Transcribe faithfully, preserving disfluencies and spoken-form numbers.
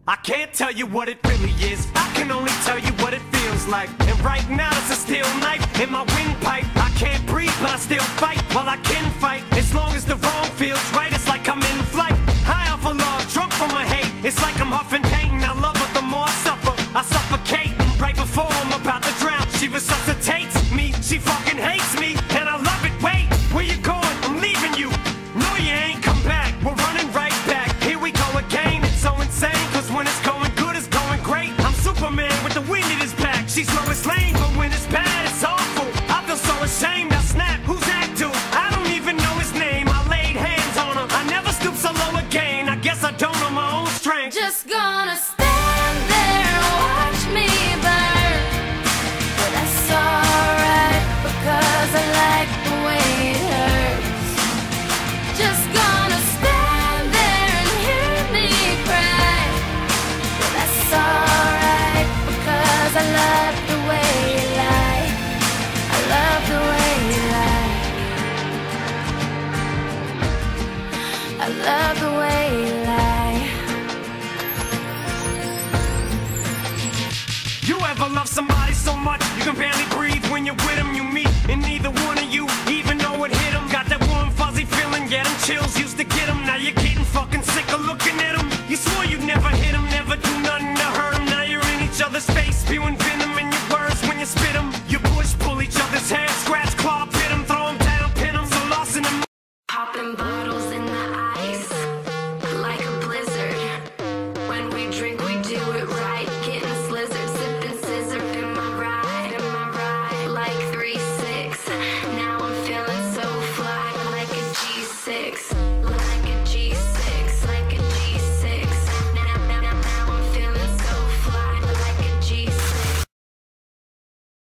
I can't tell you what it really is, I can only tell you what it feels like. And right now it's a steel knife in my windpipe. I can't breathe but I still fight, while I can fight. As long as the wrong feels right, it's like I'm in flight. High off of love, drunk from my hate. It's like I'm huffing pain, I love her the more I suffer. I suffocate, right before I'm about to drown. She resuscitates me, she fucking hates me, and I love it. Wait, where you going? I'm leaving you. No, you ain't come back, we're running right back. Here we go again, it's so insane, cause when it's going good, it's going great. I'm Superman with the wind in his back. She's Lois Lane, but when it's bad, it's awful. I feel so ashamed, I snap, who's that dude? I don't even know his name, I laid hands on him. I never stoop so low again, I guess I don't know my own strength. Just gonna stand there and watch me burn. But that's alright, because I like the way it hurts. Just gonna stand there and hear me cry. But that's alright, because I love the way you lie. I love the way you lie. I love the way you lie. You ever love somebody so much you can barely breathe when you're with them? You meet, and neither one of you even know it hit them. Got that warm fuzzy feeling, getting chills. You